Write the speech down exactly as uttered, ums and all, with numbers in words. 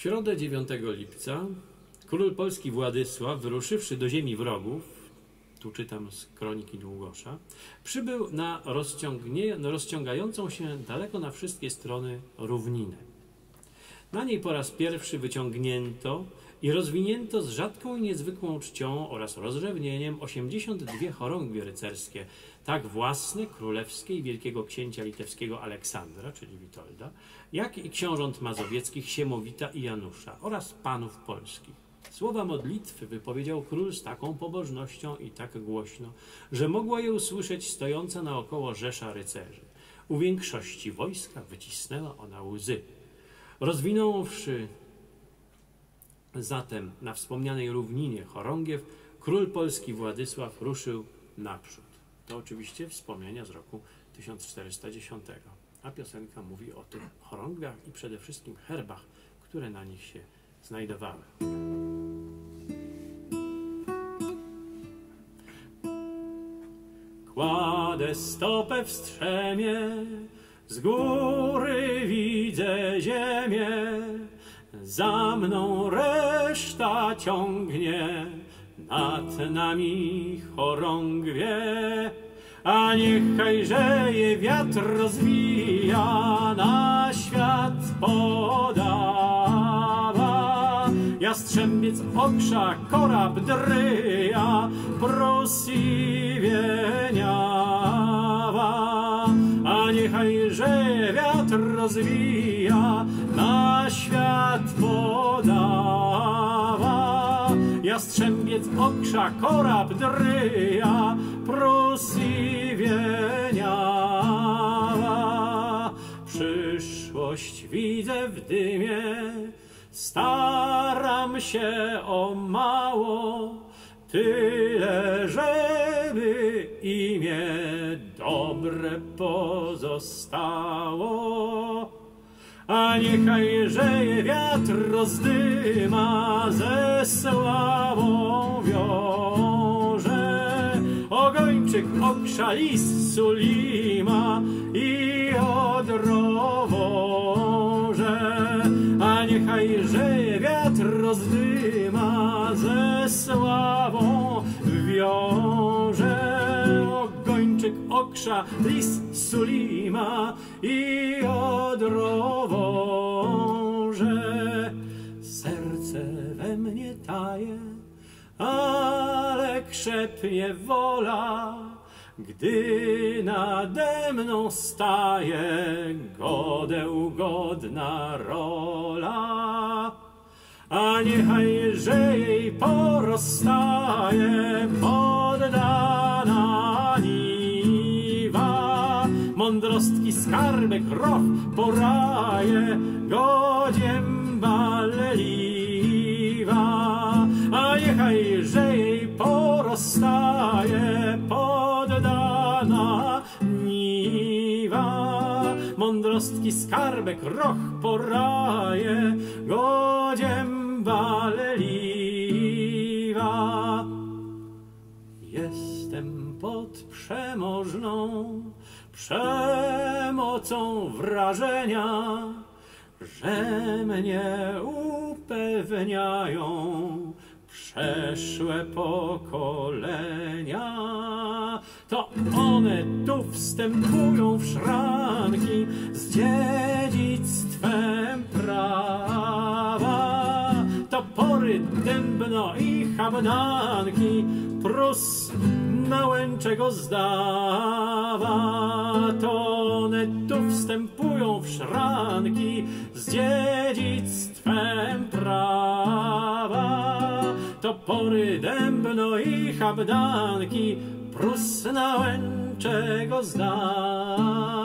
środę dziewiątego lipca król polski Władysław, wyruszywszy do ziemi wrogów, tu czytam z kroniki Długosza, przybył na rozciągającą się daleko na wszystkie strony równinę. Na niej po raz pierwszy wyciągnięto i rozwinięto z rzadką i niezwykłą czcią oraz rozrzewnieniem osiemdziesiąt dwie chorągwie rycerskie, tak własne, królewskie i wielkiego księcia litewskiego Aleksandra, czyli Witolda, jak i książąt mazowieckich Siemowita i Janusza oraz panów polskich. Słowa modlitwy wypowiedział król z taką pobożnością i tak głośno, że mogła je usłyszeć stojąca naokoło rzesza rycerzy. U większości wojska wycisnęła ona łzy. Rozwinąwszy zatem na wspomnianej równinie chorągiew, król polski Władysław ruszył naprzód. To oczywiście wspomnienia z roku tysiąc czterysta dziesiątego, a piosenka mówi o tych chorągwiach i przede wszystkim herbach, które na nich się znajdowały. Kładę stopę w strzemie, z góry widzę ziemię, za mną reszta ciągnie, nad nami chorągwie, a niechajże wiatr rozwija, na świat podawa. Jastrzębiec okrza, korab dryja, Prus i Wieniawa. A niechajże wiatr rozwija, na świat podawa. Jastrzębiec okrza, korab dryja, Prus i Wieniawa. Przyszłość widzę w dymie, staram się o mało, tyle, żeby imię dobre pozostało. A niechajże wiatr rozdyma, ze sławą wiąże. Ogończyk okrza, lis sulima i odrowoże. A niechajże wiatr rozdyma, ze sławą wiąże. Ogończyk okrza, lis sulima i odrowoże. Serce we mnie taje, ale krzepnie wola, gdy nade mną staje godeł godna rola. A niechajże jej porozstaje poddana niwa, mądrostki skarbek roch poraje, godziem baleliwa. A niechajże jej porozstaje poddana niwa, mądrostki skarbek roch poraje, godziem baleliwa. Jestem pod przemożną przemocą wrażenia, że mnie upewniają przeszłe pokolenia. To one tu wstępują w szranki z dziedzictwem prawa. Topory, dębno i habdanki Prus na Łęczego zdawa. To one tu wstępują w szranki z dziedzictwem prawa. Topory, dębno i habdanki Prus na Łęczego zdawa.